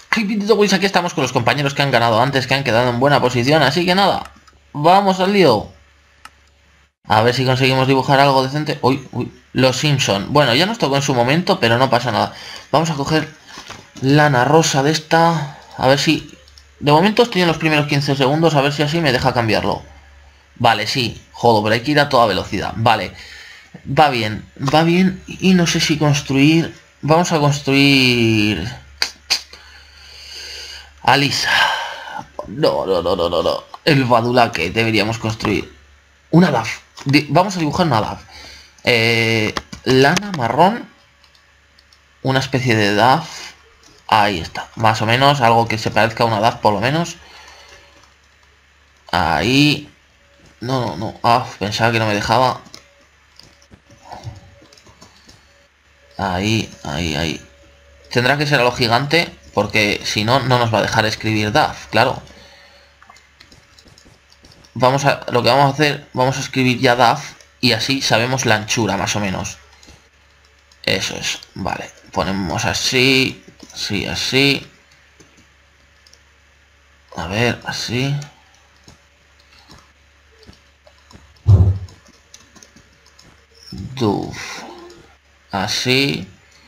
Hey, Pitito Boys, aquí estamos con los compañeros que han ganado antes, que han quedado en buena posición, así que nada, vamos al lío. A ver si conseguimos dibujar algo decente. Uy, uy, los Simpson. Bueno, ya nos tocó en su momento, pero no pasa nada. Vamos a coger lana rosa de esta. A ver si... De momento estoy en los primeros 15 segundos, a ver si así me deja cambiarlo. Vale, sí. Joder, pero hay que ir a toda velocidad. Vale. Va bien, va bien. Y no sé si construir... Vamos a construir... Alisa. No, no, no, no, no, no. El Badula que deberíamos construir. Una DAF. Vamos a dibujar una DAF. Lana marrón. Una especie de DAF. Ahí está. Más o menos. Algo que se parezca a una DAF por lo menos. Ahí. No, no, no. Ah, pensaba que no me dejaba. Ahí, ahí, ahí. Tendrá que ser a lo gigante. Porque si no, no nos va a dejar escribir DAF. Claro. Lo que vamos a hacer, vamos a escribir ya DAF y así sabemos la anchura más o menos. Eso es, vale. Ponemos así, sí, así. A ver, así. Duf. Así.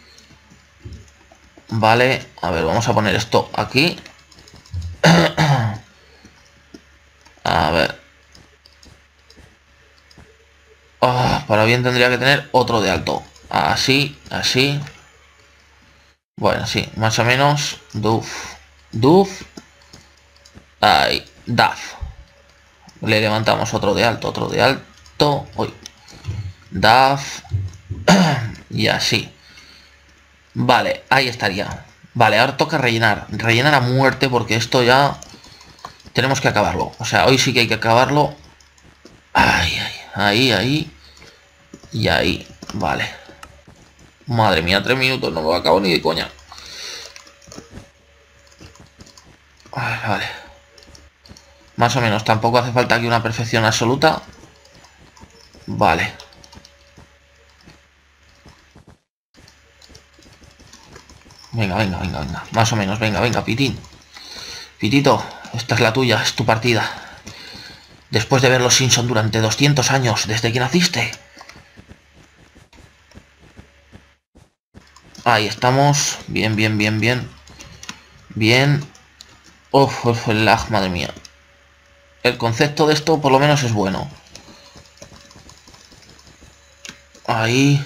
Vale, a ver, vamos a poner esto aquí. A ver. Oh, para bien tendría que tener otro de alto. Así, así. Bueno, sí, más o menos. Duf. Duf. Ahí. Daf. Le levantamos otro de alto, otro de alto. Uy. Daf. Y así. Vale, ahí estaría. Vale, ahora toca rellenar. Rellenar a muerte porque esto ya... Tenemos que acabarlo. O sea, hoy sí que hay que acabarlo. Ahí, ahí, ahí, ahí. Y ahí. Vale. Madre mía, 3 minutos. No lo acabo ni de coña. Vale. Más o menos. Tampoco hace falta aquí una perfección absoluta. Vale. Venga, venga, venga, venga. Más o menos. Venga, venga, Pitín. Pitito, esta es la tuya. Es tu partida. Después de ver los Simpson durante 200 años, desde que naciste. Ahí estamos. Bien, bien, bien, bien. Bien. Uf, el lag, madre mía. El concepto de esto por lo menos es bueno. Ahí.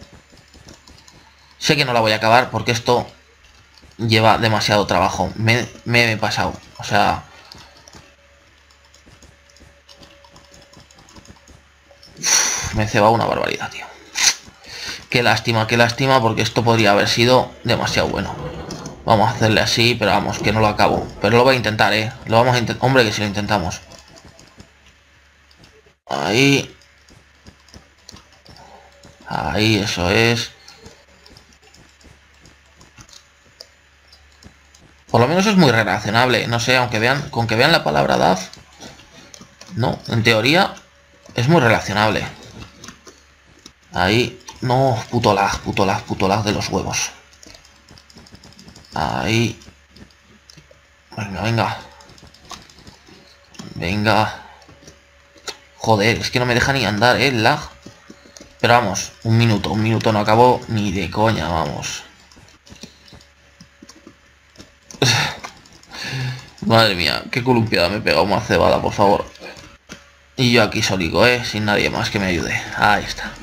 Sé que no la voy a acabar porque esto lleva demasiado trabajo. Me he pasado. O sea... me ceba una barbaridad, tío. Qué lástima, porque esto podría haber sido demasiado bueno. Vamos a hacerle así, pero vamos, que no lo acabo. Pero lo voy a intentar, ¿eh? Lo vamos a intentar. Hombre, que si lo intentamos. Ahí. Ahí, eso es. Por lo menos es muy relacionable. No sé, aunque vean, con que vean la palabra DAF. No, en teoría es muy relacionable. Ahí. No, puto lag, puto lag, puto lag de los huevos. Ahí. Venga, venga. Venga. Joder, es que no me deja ni andar, el lag. Pero vamos, un minuto no acabó ni de coña, vamos. Madre mía, qué columpiada me he pegado más cebada, por favor. Y yo aquí solico, sin nadie más que me ayude. Ahí está.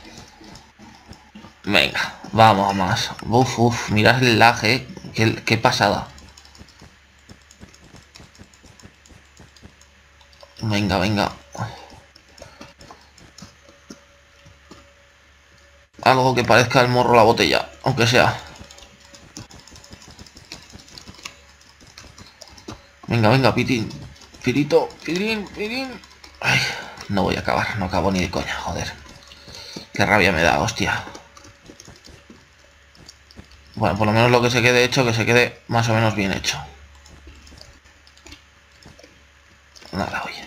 Venga, vamos a más. Uf, uf, mirad el lag, qué pasada. Venga, venga. Algo que parezca el morro a la botella, aunque sea. Venga, venga, Pitín. Pirito, Pitín, Pitín. Ay, no voy a acabar, no acabo ni de coña, joder. Qué rabia me da, hostia. Bueno, por lo menos lo que se quede hecho, que se quede más o menos bien hecho. Nada, oye.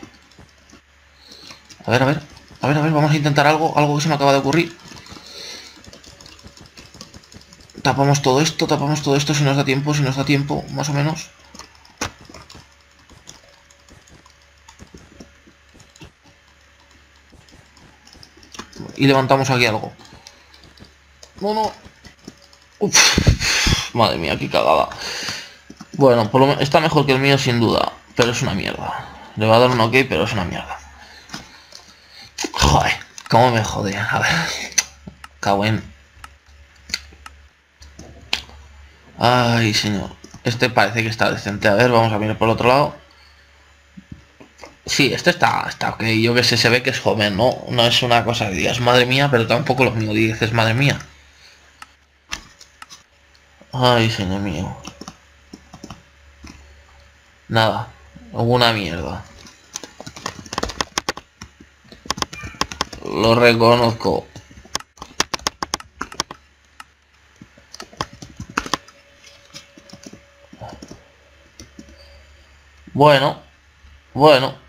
A ver, a ver. A ver, vamos a intentar algo que se me acaba de ocurrir. tapamos todo esto si nos da tiempo, más o menos. Y levantamos aquí algo. No, no. Uf, madre mía, qué cagada. Bueno, por lo menos está mejor que el mío sin duda, pero es una mierda. Le va a dar un ok, pero es una mierda. Joder, cómo me jode. A ver. Cago en... Ay, señor. Este parece que está decente. A ver, vamos a mirar por el otro lado. Sí, este está ok. Yo que sé, se ve que es joven, ¿no? No es una cosa que digas, madre mía, pero tampoco lo mío dices, madre mía. Ay, señor mío. Nada. Una mierda. Lo reconozco. Bueno. Bueno.